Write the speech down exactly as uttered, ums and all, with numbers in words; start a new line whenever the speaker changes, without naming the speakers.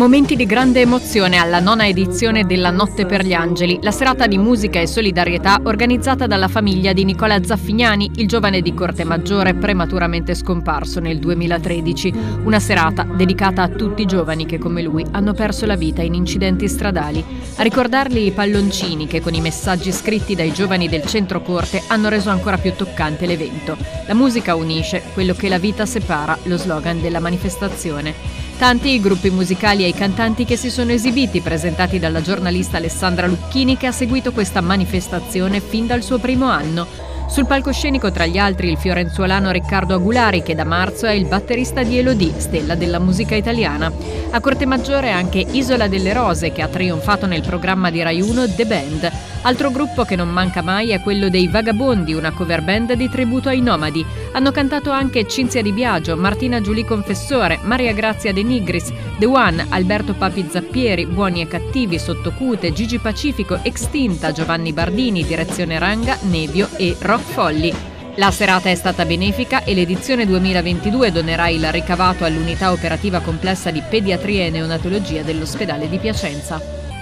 Momenti di grande emozione alla nona edizione della Notte per gli Angeli, la serata di musica e solidarietà organizzata dalla famiglia di Nicola Zaffignani, il giovane di Cortemaggiore prematuramente scomparso nel duemilatredici. Una serata dedicata a tutti i giovani che come lui hanno perso la vita in incidenti stradali. A ricordarli i palloncini che con i messaggi scritti dai giovani del centro corte hanno reso ancora più toccante l'evento. La musica unisce, quello che la vita separa, lo slogan della manifestazione. Tanti i gruppi musicali e i cantanti che si sono esibiti, presentati dalla giornalista Alessandra Lucchini, che ha seguito questa manifestazione fin dal suo primo anno. Sul palcoscenico, tra gli altri, il fiorenzuolano Riccardo Agulari, che da marzo è il batterista di Elodie, stella della musica italiana. A Cortemaggiore anche Isola delle Rose, che ha trionfato nel programma di Rai uno The Band. Altro gruppo che non manca mai è quello dei Vagabondi, una cover band di tributo ai Nomadi. Hanno cantato anche Cinzia Di Biagio, Martina Giulì Confessore, Maria Grazia De Nigris, The One, Alberto Papi Zappieri, Buoni e Cattivi, Sottocute, Gigi Pacifico, Extinta, Giovanni Bardini, Direzione Ranga, Nevio e Rock Folli. La serata è stata benefica e l'edizione duemilaventidue donerà il ricavato all'unità operativa complessa di pediatria e neonatologia dell'ospedale di Piacenza.